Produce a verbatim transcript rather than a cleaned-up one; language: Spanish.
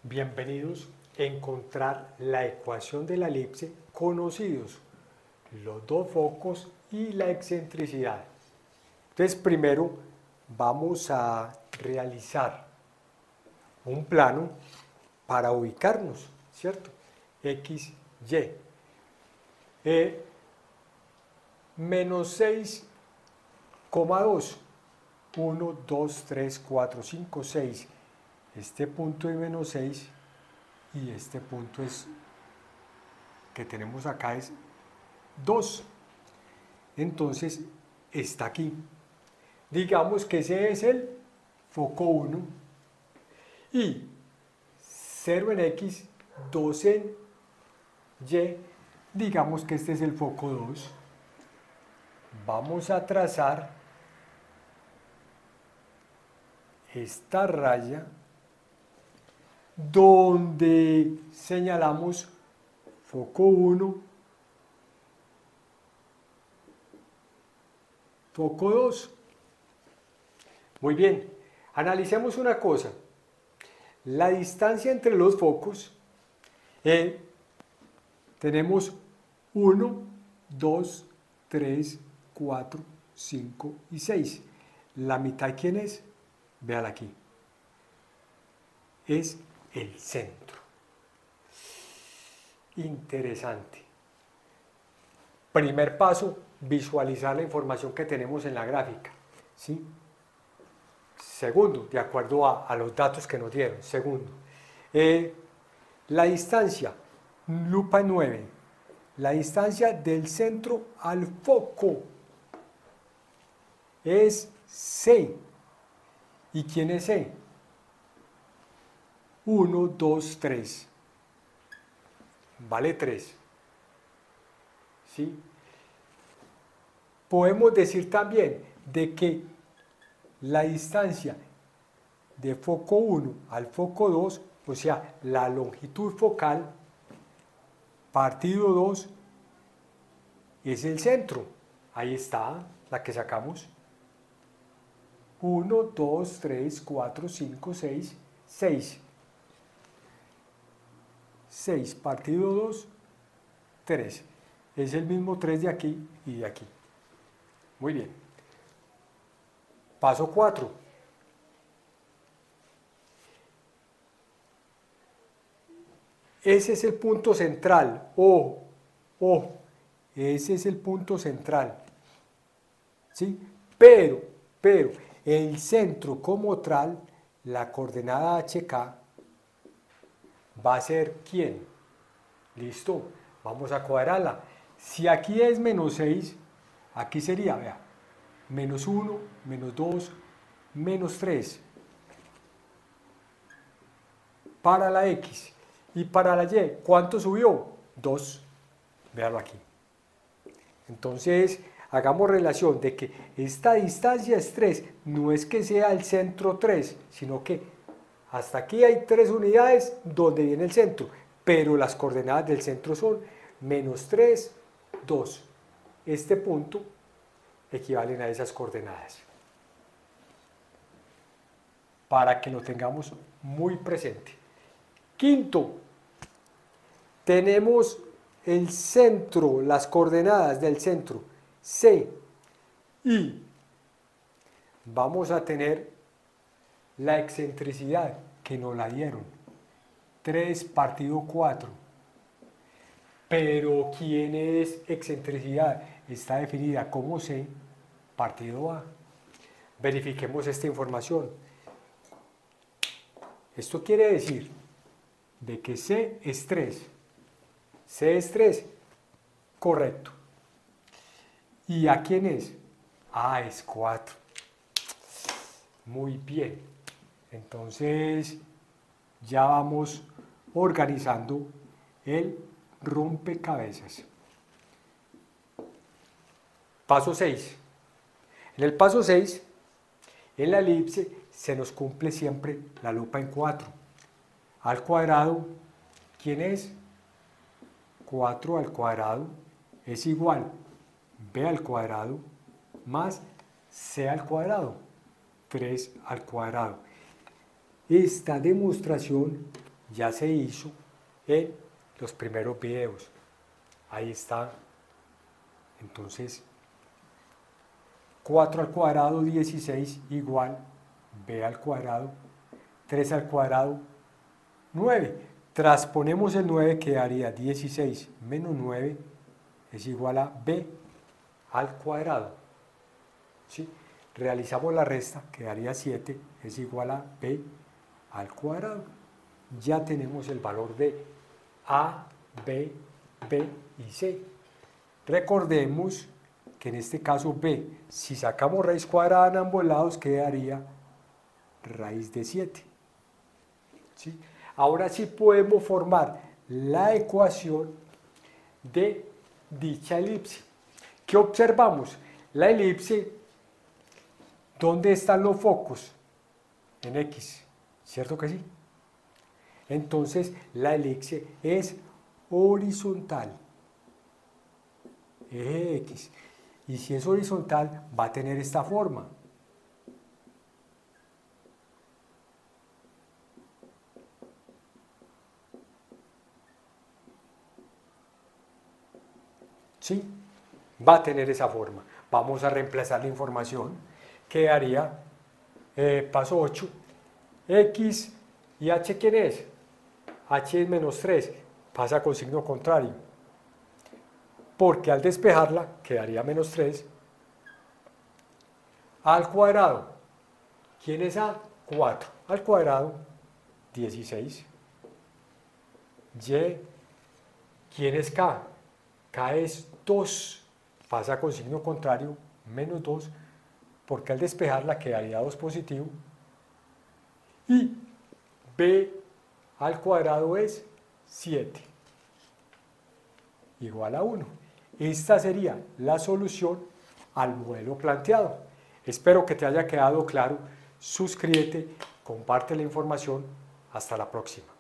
Bienvenidos a encontrar la ecuación de la elipse conocidos los dos focos y la excentricidad. Entonces primero vamos a realizar un plano para ubicarnos, ¿cierto? X, Y. Eh, menos seis coma dos. uno, dos, tres, cuatro, cinco, seis. Este punto es menos seis y este punto es que tenemos acá es dos. Entonces está aquí. Digamos que ese es el foco uno y cero en X, dos en Y. Digamos que este es el foco dos. Vamos a trazar esta raya donde señalamos foco uno, foco dos. Muy bien, analicemos una cosa. La distancia entre los focos, eh, tenemos uno, dos, tres, cuatro, cinco y seis. ¿La mitad quién es? Véala aquí. Es el centro. Interesante. Primer paso, visualizar la información que tenemos en la gráfica, ¿sí? Segundo, de acuerdo a, a los datos que nos dieron. Segundo, eh, la distancia, lupa nueve, la distancia del centro al foco es C. ¿Y quién es C? uno, dos, tres. Vale tres. ¿Sí? Podemos decir también de que la distancia de foco uno al foco dos, o sea, la longitud focal partido dos, es el centro. Ahí está la que sacamos. uno, dos, tres, cuatro, cinco, seis, seis. seis partido dos, tres. Es el mismo tres de aquí y de aquí. Muy bien. Paso cuatro. Ese es el punto central. Ojo, ojo. Ese es el punto central. ¿Sí? Pero, pero, el centro como tal, la coordenada H K, va a ser ¿quién? Listo, vamos a cuadrarla. Si aquí es menos seis, aquí sería, vea, menos uno, menos dos, menos tres. Para la X. Y para la Y, ¿cuánto subió? dos. Véalo aquí. Entonces, hagamos relación de que esta distancia es tres. No es que sea el centro tres, sino que hasta aquí hay tres unidades donde viene el centro, pero las coordenadas del centro son menos tres, dos. Este punto equivalen a esas coordenadas. Para que lo tengamos muy presente. Quinto, tenemos el centro, las coordenadas del centro, C, y vamos a tener la excentricidad, que nos la dieron, tres partido cuatro. Pero ¿quién es excentricidad? Está definida como C partido A. Verifiquemos esta información. Esto quiere decir de que C es tres. C es tres. Correcto. ¿Y A quién es? A es cuatro. Muy bien. Entonces ya vamos organizando el rompecabezas. Paso seis. En el paso seis, en la elipse se nos cumple siempre la lupa en cuatro. Al cuadrado, ¿quién es? cuatro al cuadrado es igual b al cuadrado más c al cuadrado, tres al cuadrado. Esta demostración ya se hizo en los primeros videos. Ahí está. Entonces, cuatro al cuadrado, dieciséis, igual b al cuadrado, tres al cuadrado, nueve. Transponemos el nueve, quedaría dieciséis menos nueve es igual a b al cuadrado. ¿Sí? Realizamos la resta, quedaría siete, es igual a b al cuadrado. Ya tenemos el valor de a, b, b y c. Recordemos que en este caso b, si sacamos raíz cuadrada en ambos lados, quedaría raíz de siete. ¿Sí? Ahora sí podemos formar la ecuación de dicha elipse. ¿Qué observamos? La elipse, ¿dónde están los focos? En X, ¿cierto que sí? Entonces la elipse es horizontal, eje X, y si es horizontal va a tener esta forma. ¿Sí? Va a tener esa forma. Vamos a reemplazar la información. Quedaría, eh, paso ocho, X y H, ¿quién es? H es menos tres, pasa con signo contrario. Porque al despejarla quedaría menos tres. Al cuadrado, ¿quién es A? cuatro. Al cuadrado, dieciséis. Y, ¿quién es K? K es dos, pasa con signo contrario, menos dos, porque al despejarla quedaría dos positivo. Y B al cuadrado es siete, igual a uno. Esta sería la solución al modelo planteado. Espero que te haya quedado claro. Suscríbete, comparte la información. Hasta la próxima.